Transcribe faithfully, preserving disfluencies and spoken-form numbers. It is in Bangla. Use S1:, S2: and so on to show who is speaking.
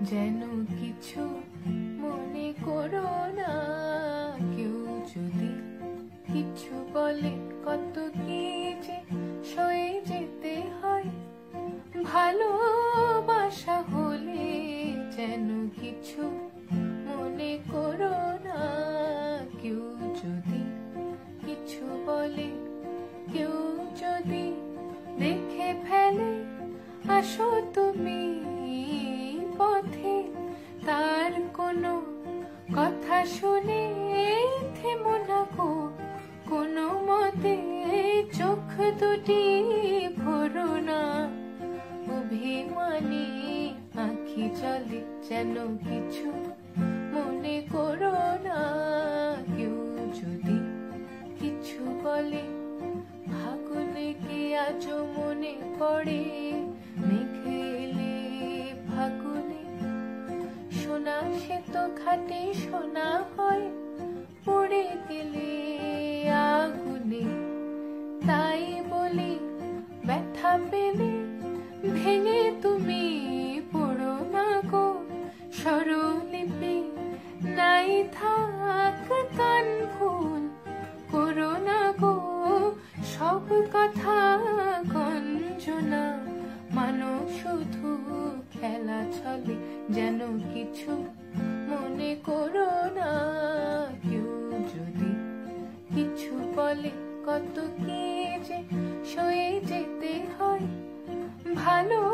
S1: যেন কিছু মনে করো না। কেউ যদি কিছু বলে কত কি যে সয়ে যেতে হয়। ভালোবাসা হলে যেন কিছু মনে করো না। কেউ যদি কিছু বলে, কেউ যদি দেখে ফেলে, আসো তুমি পথে, তার কোনো কথা শুনে থেমো না গো কোনো মতে। চোখ দুটি ভরো না অভিমানে, আঁখি জলে যেন কিছু মনে করো না। কেউ যদি কিছু বলে, ফাগুনে কে আজও মনে পড়ে। মেঘেলে ফাগুনে সোনা সে তো খাটে সোনা হয়, পড়ে গেলে আগুনে। তাই বলি ব্যথা পেলে ভেঙে তুমি পড়ো না গো স্বরলিপি। নাই থাক কান ভুল করো না গো, সব কথা গঞ্জনা মানো শুধু খেলা ছলে। যেন কিছু মনে করো না। কেউ যদি কিছু বলে কত কি যে সয়ে যেতে হয়। ভালো